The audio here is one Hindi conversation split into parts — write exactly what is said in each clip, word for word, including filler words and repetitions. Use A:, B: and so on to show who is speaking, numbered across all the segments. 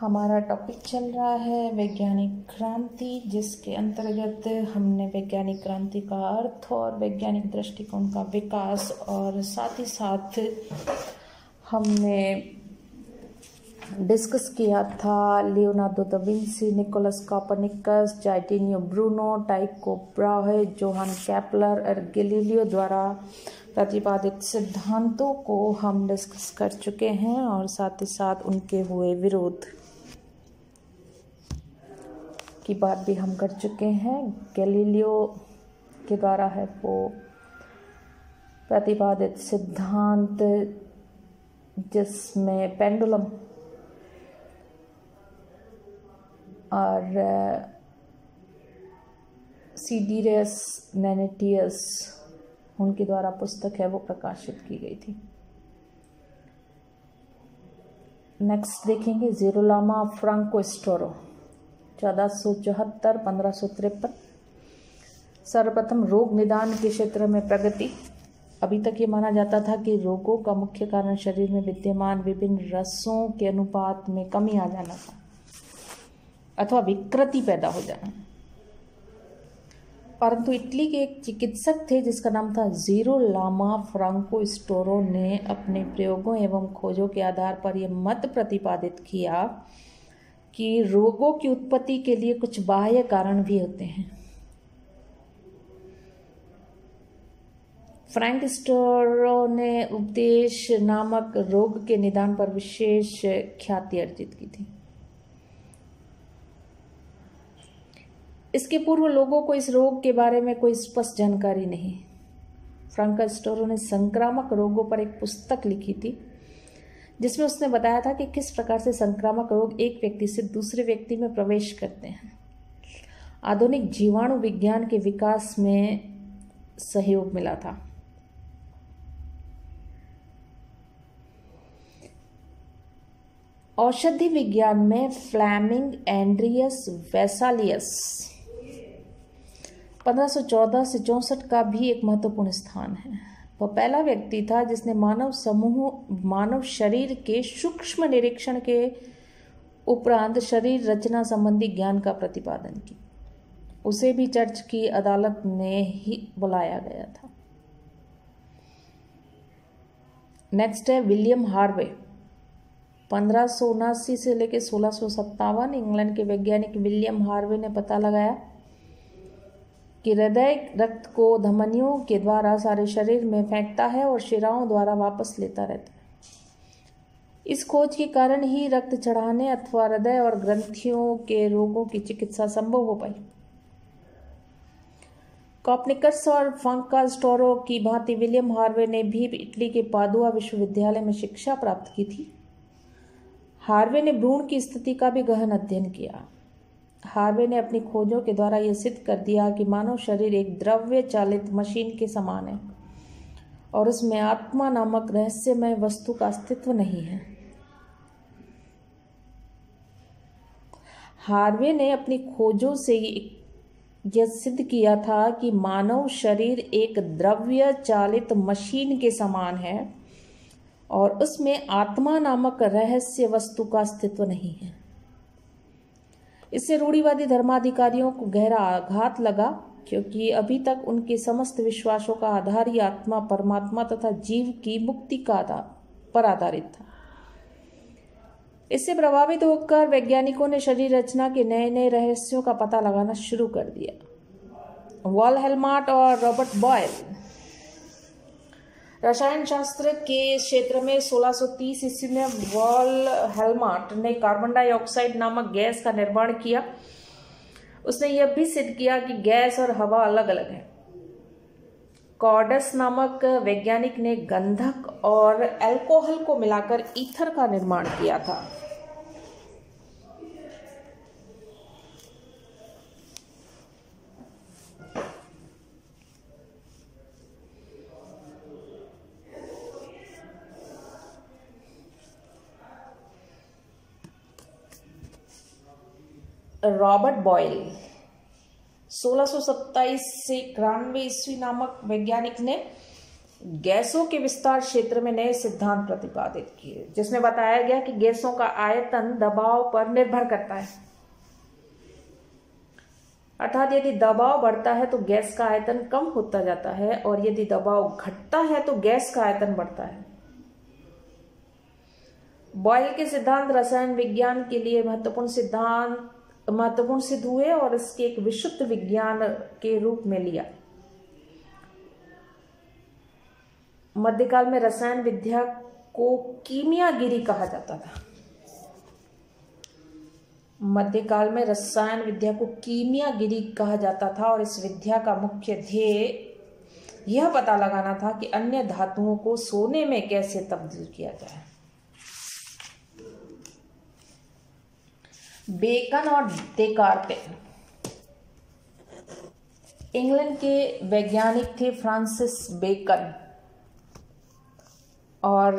A: हमारा टॉपिक चल रहा है वैज्ञानिक क्रांति, जिसके अंतर्गत हमने वैज्ञानिक क्रांति का अर्थ और वैज्ञानिक दृष्टिकोण का विकास और साथ ही साथ हमने डिस्कस किया था Leonardo da Vinci, Nicolaus Copernicus, जाइटिनियो Bruno, Tycho Brahe, Johann Kepler और गैलीलियो द्वारा प्रतिपादित सिद्धांतों को हम डिस्कस कर चुके हैं और साथ ही साथ उनके हुए विरोध की बात भी हम कर चुके हैं। गैलीलियो के द्वारा है वो प्रतिपादित सिद्धांत जिसमें पेंडुलम और सीडियस नैनेटियस उनके द्वारा पुस्तक है वो प्रकाशित की गई थी। नेक्स्ट देखेंगे जिरोलामा फ्रांको स्टोरो, चौदह सौ चौहत्तर पंद्रह सौ तिरपन। सर्वप्रथम रोग निदान के क्षेत्र में प्रगति। अभी तक ये माना जाता था कि रोगों का मुख्य कारण शरीर में विद्यमान विभिन्न रसों के अनुपात में कमी आ जाना था अथवा विकृति पैदा हो जाना, परंतु इटली के एक चिकित्सक थे जिसका नाम था जिरोलामा फ्रांको स्टोरो ने अपने प्रयोगों एवं खोजों के आधार पर यह मत प्रतिपादित किया कि रोगों की उत्पत्ति के लिए कुछ बाह्य कारण भी होते हैं। फ्रैंक स्टोरो ने उपदेश नामक रोग के निदान पर विशेष ख्याति अर्जित की थी। इसके पूर्व लोगों को इस रोग के बारे में कोई स्पष्ट जानकारी नहीं। फ्रैंक स्टोरो ने संक्रामक रोगों पर एक पुस्तक लिखी थी जिसमें उसने बताया था कि किस प्रकार से संक्रामक रोग एक व्यक्ति से दूसरे व्यक्ति में प्रवेश करते हैं। आधुनिक जीवाणु विज्ञान के विकास में सहयोग मिला था। औषधि विज्ञान में फ्लेमिंग एंड्रियस वेसालियस पंद्रह सौ चौदह से चौंसठ का भी एक महत्वपूर्ण स्थान है। वह पहला व्यक्ति था जिसने मानव समूह मानव शरीर के सूक्ष्म निरीक्षण के उपरांत शरीर रचना संबंधी ज्ञान का प्रतिपादन किया। उसे भी चर्च की अदालत ने ही बुलाया गया था। नेक्स्ट है विलियम हार्वे, पंद्रह सौ उनासी से लेकर सोलह सौ सत्तावन। इंग्लैंड के वैज्ञानिक विलियम हार्वे ने पता लगाया कि हृदय रक्त को धमनियों के द्वारा सारे शरीर में फेंकता है और शिराओं द्वारा वापस लेता रहता है। इस खोज के कारण ही रक्त चढ़ाने अथवा हृदय और ग्रंथियों के रोगों की चिकित्सा संभव हो पाई। कोपरनिकस और फ्रांको स्टोरो की भांति विलियम हार्वे ने भी इटली के पादुआ विश्वविद्यालय में शिक्षा प्राप्त की थी। हार्वे ने भ्रूण की स्थिति का भी गहन अध्ययन किया। हार्वे ने अपनी खोजों के द्वारा यह सिद्ध कर दिया कि मानव शरीर एक द्रव्य चालित मशीन के समान है और उसमें आत्मा नामक रहस्यमय वस्तु का अस्तित्व नहीं है। हार्वे ने अपनी खोजों से यह सिद्ध किया था कि मानव शरीर एक द्रव्य चालित मशीन के समान है और उसमें आत्मा नामक रहस्य वस्तु का अस्तित्व नहीं है। इससे रूढ़िवादी धर्माधिकारियों को गहरा आघात लगा, क्योंकि अभी तक उनके समस्त विश्वासों का आधार ही आत्मा, परमात्मा तथा जीव की मुक्ति का आधार पर आधारित था। इससे प्रभावित होकर वैज्ञानिकों ने शरीर रचना के नए नए रहस्यों का पता लगाना शुरू कर दिया। वॉल हेलमार्ट और रॉबर्ट बॉयल रसायन शास्त्र के क्षेत्र में सोलह सौ तीस ईस्वी में वॉल हेलमार्ट ने कार्बन डाइऑक्साइड नामक गैस का निर्माण किया। उसने यह भी सिद्ध किया कि गैस और हवा अलग अलग है। कॉर्डस नामक वैज्ञानिक ने गंधक और अल्कोहल को मिलाकर ईथर का निर्माण किया था। रॉबर्ट बॉयल सोलह सौ सत्ताईस से इक्यानवे ईस्वी नामक वैज्ञानिक ने गैसों के विस्तार क्षेत्र में नए सिद्धांत प्रतिपादित किए, जिसमें बताया गया कि गैसों का आयतन दबाव पर निर्भर करता है। अर्थात यदि दबाव बढ़ता है तो गैस का आयतन कम होता जाता है, और यदि दबाव घटता है तो गैस का आयतन बढ़ता है। बॉयल के सिद्धांत रसायन विज्ञान के लिए महत्वपूर्ण सिद्धांत महत्वपूर्ण सिद्ध हुए और इसके एक विशुद्ध विज्ञान के रूप में लिया। मध्यकाल में रसायन विद्या को कीमियागिरी कहा जाता था। मध्यकाल में रसायन विद्या को कीमियागिरी कहा जाता था और इस विद्या का मुख्य ध्येय यह पता लगाना था कि अन्य धातुओं को सोने में कैसे तब्दील किया जाए। बेकन और देकार्ते इंग्लैंड के वैज्ञानिक थे फ्रांसिस बेकन, और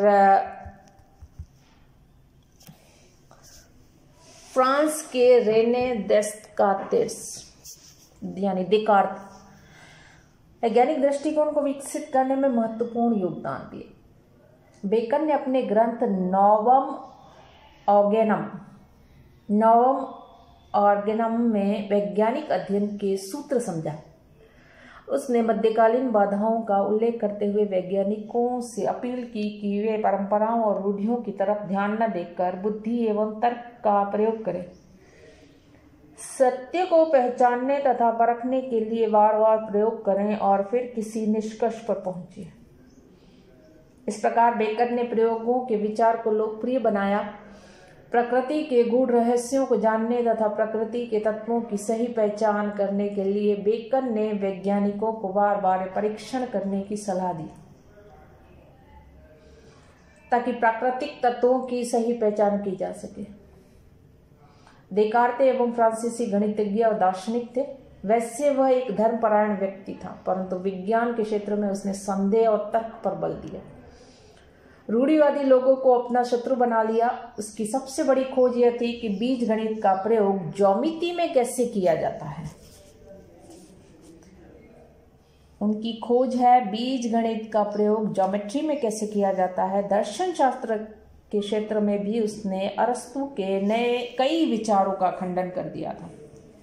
A: फ्रांस के रेने देस्कार्तेस यानी देकार्त वैज्ञानिक दृष्टिकोण को विकसित करने में महत्वपूर्ण योगदान दिए। बेकन ने अपने ग्रंथ नोवम ऑर्गेनम नवम ऑर्गेनम में वैज्ञानिक अध्ययन के सूत्र समझा। उसने मध्यकालीन बाधाओं का उल्लेख करते हुए वैज्ञानिकों से अपील की कि वे परंपराओं और रूढ़ियों की तरफ ध्यान न देकर बुद्धि एवं तर्क का प्रयोग करें। सत्य को पहचानने तथा परखने के लिए बार बार प्रयोग करें और फिर किसी निष्कर्ष पर पहुंचे। इस प्रकार बेकन ने प्रयोगों के विचार को लोकप्रिय बनाया। प्रकृति के गूढ़ रहस्यों को जानने तथा प्रकृति के तत्वों की सही पहचान करने के लिए बेकन ने वैज्ञानिकों को बार बार परीक्षण करने की सलाह दी, ताकि प्राकृतिक तत्वों की सही पहचान की जा सके। देकार्ते एवं फ्रांसीसी गणितज्ञ और दार्शनिक थे। वैसे वह एक धर्मपरायण व्यक्ति था, परंतु विज्ञान के क्षेत्र में उसने संदेह और तर्क पर बल दिया। रूढ़िवादी लोगों को अपना शत्रु बना लिया। उसकी सबसे बड़ी खोज यह थी कि बीज गणित का प्रयोग ज्योमिति में कैसे किया जाता है। उनकी खोज है बीज गणित का प्रयोग ज्योमेट्री में कैसे किया जाता है। दर्शन शास्त्र के क्षेत्र में भी उसने अरस्तु के नए कई विचारों का खंडन कर दिया था।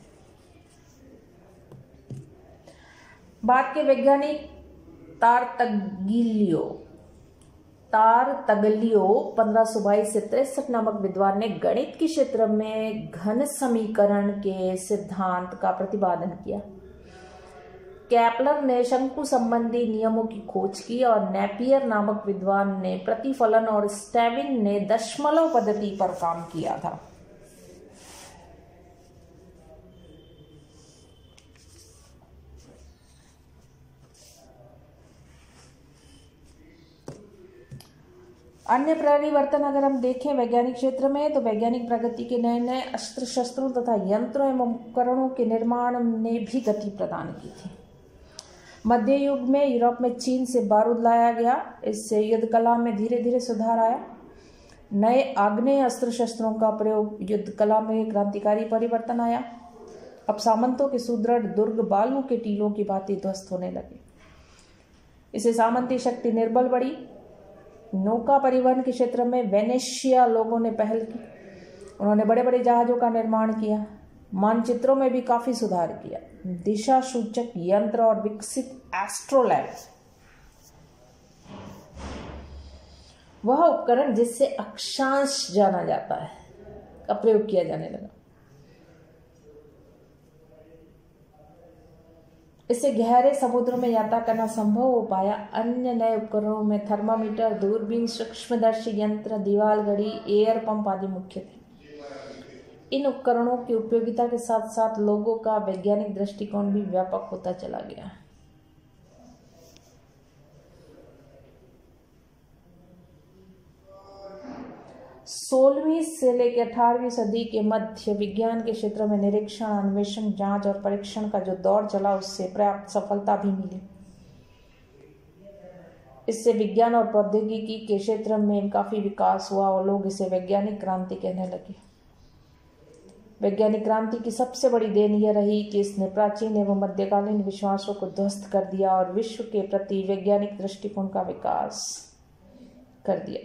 A: बाद के वैज्ञानिक तारतग्लियो तारतग्लियो पंद्रह सौ बाईस से तिरसठ नामक विद्वान ने गणित के क्षेत्र में घन समीकरण के सिद्धांत का प्रतिपादन किया। कैपलर ने शंकु संबंधी नियमों की खोज की और नेपियर नामक विद्वान ने प्रतिफलन और स्टेविन ने दशमलव पद्धति पर काम किया था। अन्य परिवर्तन अगर हम देखें वैज्ञानिक क्षेत्र में, तो वैज्ञानिक प्रगति के नए नए अस्त्र शस्त्रों तथा यंत्रों एवं उपकरणों के निर्माण ने भी गति प्रदान की थी। मध्य युग में यूरोप में चीन से बारूद लाया गया। इससे युद्ध कला में धीरे धीरे सुधार आया। नए आग्नेय अस्त्र शस्त्रों का प्रयोग युद्ध कला में क्रांतिकारी परिवर्तन आया। अब सामंतों के सुदृढ़ दुर्ग बालू के टीलों की भांति ध्वस्त होने लगे। इससे सामंती शक्ति निर्बल बढ़ी। नौका परिवहन के क्षेत्र में वेनेशिया लोगों ने पहल की। उन्होंने बड़े बड़े जहाजों का निर्माण किया। मानचित्रों में भी काफी सुधार किया। दिशा सूचक यंत्र और विकसित एस्ट्रोलैब, वह उपकरण जिससे अक्षांश जाना जाता है, का प्रयोग किया जाने लगा। इससे गहरे समुद्र में यात्रा करना संभव हो पाया। अन्य नए उपकरणों में थर्मामीटर, दूरबीन, सूक्ष्मदर्शी यंत्र, दीवार घड़ी, एयर पंप आदि मुख्य थे। इन उपकरणों की उपयोगिता के साथ साथ लोगों का वैज्ञानिक दृष्टिकोण भी व्यापक होता चला गया। सोलहवीं से लेकर अठारहवीं सदी के मध्य विज्ञान के क्षेत्र में निरीक्षण, अन्वेषण, जांच और परीक्षण का जो दौर चला, उससे पर्याप्त सफलता भी मिली। इससे विज्ञान और प्रौद्योगिकी के क्षेत्र में काफी विकास हुआ और लोग इसे वैज्ञानिक क्रांति कहने लगे। वैज्ञानिक क्रांति की सबसे बड़ी देन यह रही कि इसने प्राचीन एवं मध्यकालीन विश्वासों को ध्वस्त कर दिया और विश्व के प्रति वैज्ञानिक दृष्टिकोण का विकास कर दिया।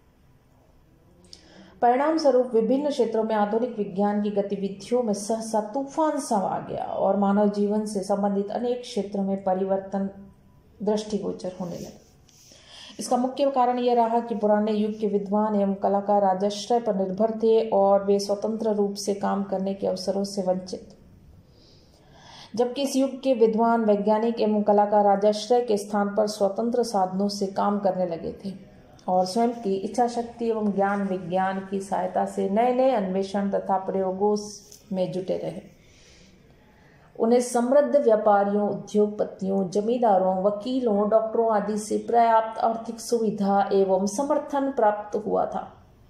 A: परिणाम स्वरूप विभिन्न क्षेत्रों में आधुनिक विज्ञान की गतिविधियों में सहसा तूफान सा आ गया और मानव जीवन से संबंधित अनेक क्षेत्रों में परिवर्तन दृष्टिगोचर होने लगे। इसका मुख्य कारण यह रहा कि पुराने युग के विद्वान एवं कलाकार राजाश्रय पर निर्भर थे और वे स्वतंत्र रूप से काम करने के अवसरों से वंचित, जबकि इस युग के विद्वान वैज्ञानिक एवं कलाकार राजाश्रय के स्थान पर स्वतंत्र साधनों से काम करने लगे थे और स्वयं की इच्छा शक्ति एवं ज्ञान विज्ञान की सहायता से नए नए अन्वेषण तथा प्रयोगों में जुटे रहे। उन्हें समृद्ध व्यापारियों, उद्योगपतियों, जमींदारों, वकीलों, डॉक्टरों आदि से पर्याप्त आर्थिक सुविधा एवं समर्थन प्राप्त हुआ था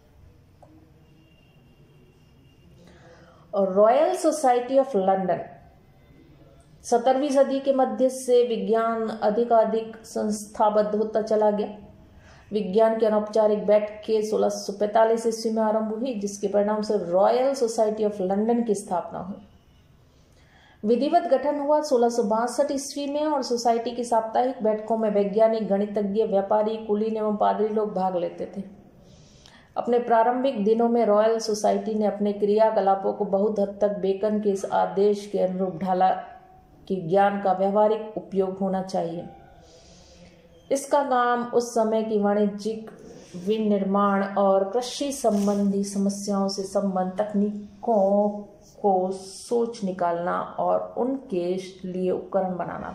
A: और रॉयल सोसाइटी ऑफ लंदन सत्रहवीं सदी के मध्य से विज्ञान अधिकाधिक संस्थाबद्ध होता चला गया। विज्ञान की अनौपचारिक बैठकें सोलह सौ पैंतालीस ईस्वी में आरंभ हुई, जिसके परिणाम से रॉयल सोसाइटी ऑफ लंदन की स्थापना हुई। विधिवत गठन हुआ सोलह सौ बासठ ईस्वी में और सोसाइटी की साप्ताहिक बैठकों में वैज्ञानिक, गणितज्ञ, व्यापारी, कुलीन एवं पादरी लोग भाग लेते थे। अपने प्रारंभिक दिनों में रॉयल सोसाइटी ने अपने क्रियाकलापों को बहुत हद तक बेकन के इस आदेश के अनुरूप ढाला कि ज्ञान का व्यावहारिक उपयोग होना चाहिए। इसका काम उस समय की वाणिज्यिक, विनिर्माण और कृषि संबंधी समस्याओं से संबंध तकनीकों को सोच निकालना और उनके लिए उपकरण बनाना।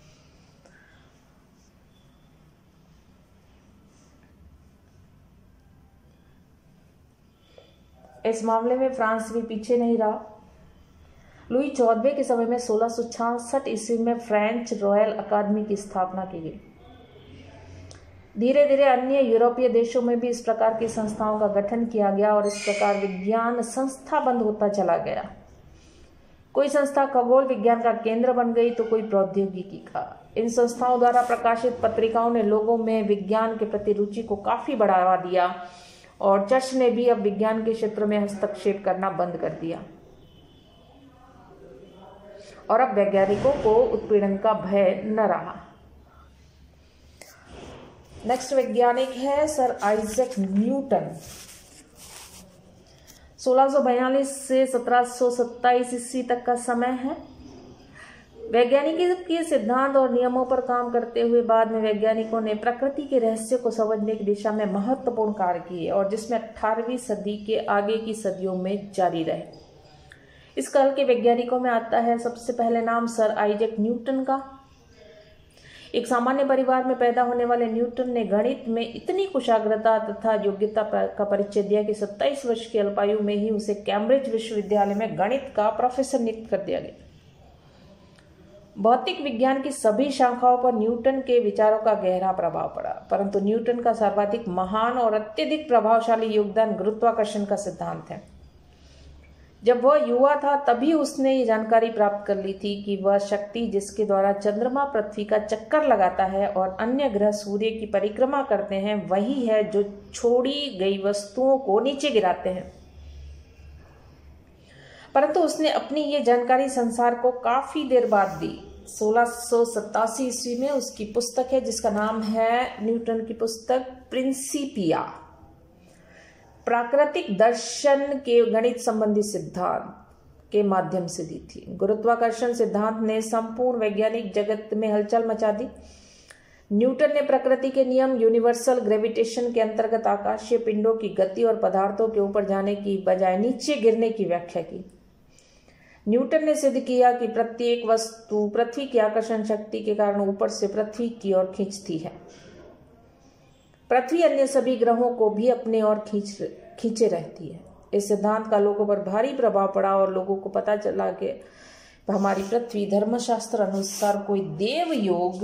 A: इस मामले में फ्रांस भी पीछे नहीं रहा। लुई चौदहवें के समय में सोलह सौ छियासठ ईस्वी में फ्रेंच रॉयल अकादमी की स्थापना की गई। धीरे धीरे अन्य यूरोपीय देशों में भी इस प्रकार की संस्थाओं का गठन किया गया और इस प्रकार विज्ञान संस्था बंद होता चला गया। कोई संस्था खगोल विज्ञान का केंद्र बन गई तो कोई प्रौद्योगिकी का। इन संस्थाओं द्वारा प्रकाशित पत्रिकाओं ने लोगों में विज्ञान के प्रति रुचि को काफी बढ़ावा दिया और चर्च ने भी अब विज्ञान के क्षेत्र में हस्तक्षेप करना बंद कर दिया और अब वैज्ञानिकों को उत्पीड़न का भय न रहा। नेक्स्ट वैज्ञानिक है सर आइजैक न्यूटन। सोलह सौ बयालीस से सत्रह सौ सत्ताईस ईस्वी तक का समय है। वैज्ञानिकी के सिद्धांत और नियमों पर काम करते हुए बाद में वैज्ञानिकों ने प्रकृति के रहस्य को समझने की दिशा में महत्वपूर्ण कार्य किए और जिसमें अठारहवीं सदी के आगे की सदियों में जारी रहे। इस काल के वैज्ञानिकों में आता है सबसे पहले नाम सर आइजैक न्यूटन का। एक सामान्य परिवार में पैदा होने वाले न्यूटन ने गणित में इतनी कुशाग्रता तथा योग्यता का परिचय दिया कि सत्ताईस वर्ष की अल्पायु में ही उसे कैम्ब्रिज विश्वविद्यालय में गणित का प्रोफेसर नियुक्त कर दिया गया। भौतिक विज्ञान की सभी शाखाओं पर न्यूटन के विचारों का गहरा प्रभाव पड़ा, परंतु न्यूटन का सर्वाधिक महान और अत्यधिक प्रभावशाली योगदान गुरुत्वाकर्षण का सिद्धांत है। जब वह युवा था तभी उसने ये जानकारी प्राप्त कर ली थी कि वह शक्ति जिसके द्वारा चंद्रमा पृथ्वी का चक्कर लगाता है और अन्य ग्रह सूर्य की परिक्रमा करते हैं वही है जो छोड़ी गई वस्तुओं को नीचे गिराते हैं। परंतु उसने अपनी ये जानकारी संसार को काफी देर बाद दी। सोलह सौ सत्तासी ईस्वी में उसकी पुस्तक है जिसका नाम है न्यूटन की पुस्तक प्रिंसिपिया, प्राकृतिक दर्शन के गणित संबंधी सिद्धांत के माध्यम से दी थी। गुरुत्वाकर्षण सिद्धांत ने संपूर्ण वैज्ञानिक जगत में हलचल मचा दी। न्यूटन ने प्रकृति के नियम यूनिवर्सल ग्रेविटेशन के अंतर्गत आकाशीय पिंडों की गति और पदार्थों के ऊपर जाने की बजाय नीचे गिरने की व्याख्या की। न्यूटन ने सिद्ध किया कि प्रत्येक वस्तु पृथ्वी की आकर्षण शक्ति के कारण ऊपर से पृथ्वी की ओर खींचती है। पृथ्वी अन्य सभी ग्रहों को भी अपने ओर खींच खींचे रहती है। इस सिद्धांत का लोगों पर भारी प्रभाव पड़ा और लोगों को पता चला कि हमारी पृथ्वी धर्मशास्त्र अनुसार कोई देव योग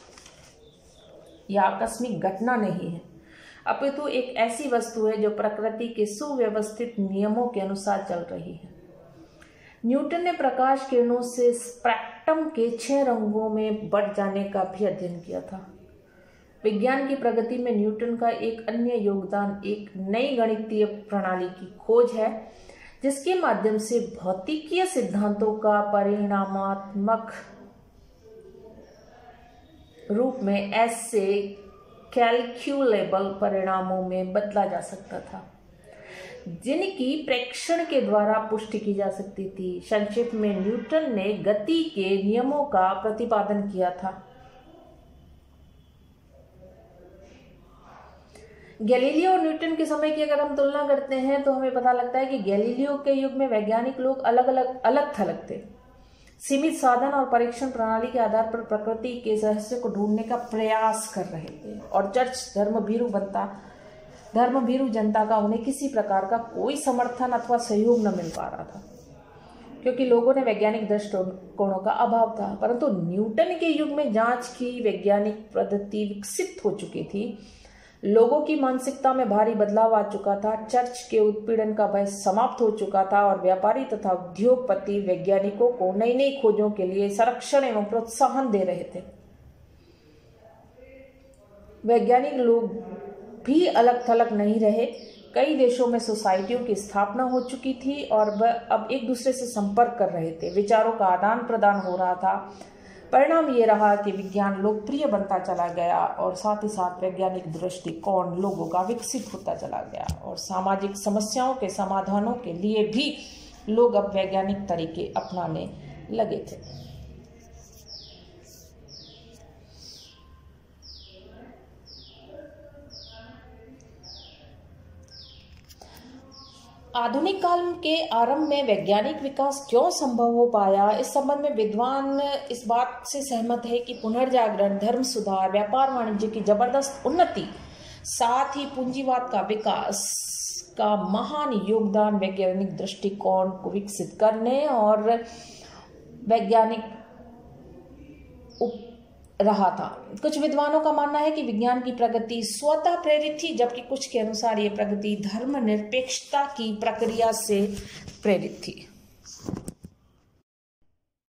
A: या आकस्मिक घटना नहीं है, अपितु एक ऐसी वस्तु है जो प्रकृति के सुव्यवस्थित नियमों के अनुसार चल रही है। न्यूटन ने प्रकाश किरणों से स्पेक्ट्रम के छह रंगों में बढ़ जाने का भी अध्ययन किया था। विज्ञान की प्रगति में न्यूटन का एक अन्य योगदान एक नई गणितीय प्रणाली की खोज है जिसके माध्यम से भौतिकीय सिद्धांतों का परिणामात्मक रूप में ऐसे कैलकुलेबल परिणामों में बदला जा सकता था, जिनकी प्रेक्षण के द्वारा पुष्टि की जा सकती थी। संक्षेप में न्यूटन ने गति के नियमों का प्रतिपादन किया था। गैलीलियो और न्यूटन के समय की अगर हम तुलना करते हैं तो हमें पता लगता है कि गैलीलियो के युग में वैज्ञानिक लोग अलग अलग अलग थलग थे। सीमित साधन और परीक्षण प्रणाली के आधार पर प्रकृति के रहस्य को ढूंढने का प्रयास कर रहे थे, और चर्च धर्मभीरु बनता धर्मभीरु जनता का उन्हें किसी प्रकार का कोई समर्थन अथवा सहयोग न मिल पा रहा था, क्योंकि लोगों ने वैज्ञानिक दृष्टिकोणों का अभाव था। परंतु न्यूटन के युग में जांच की वैज्ञानिक पद्धति विकसित हो चुकी थी, लोगों की मानसिकता में भारी बदलाव आ चुका था, चर्च के उत्पीड़न का भय समाप्त हो चुका था, और व्यापारी तथा उद्योगपति वैज्ञानिकों को नई नई खोजों के लिए संरक्षण एवं प्रोत्साहन दे रहे थे। वैज्ञानिक लोग भी अलग थलग नहीं रहे। कई देशों में सोसाइटियों की स्थापना हो चुकी थी और वह अब एक दूसरे से संपर्क कर रहे थे, विचारों का आदान प्रदान हो रहा था। परिणाम ये रहा कि विज्ञान लोकप्रिय बनता चला गया और साथ ही साथ वैज्ञानिक दृष्टिकोण लोगों का विकसित होता चला गया, और सामाजिक समस्याओं के समाधानों के लिए भी लोग अब वैज्ञानिक तरीके अपनाने लगे थे। आधुनिक काल के आरंभ में वैज्ञानिक विकास क्यों संभव हो पाया, इस संबंध में विद्वान इस बात से सहमत है कि पुनर्जागरण, धर्म सुधार, व्यापार वाणिज्य की जबरदस्त उन्नति, साथ ही पूंजीवाद का विकास का महान योगदान वैज्ञानिक दृष्टिकोण को विकसित करने और वैज्ञानिक उप रहा था। कुछ विद्वानों का मानना है कि विज्ञान की प्रगति स्वतः प्रेरित थी, जबकि कुछ के अनुसार ये प्रगति धर्मनिरपेक्षता की प्रक्रिया से प्रेरित थी।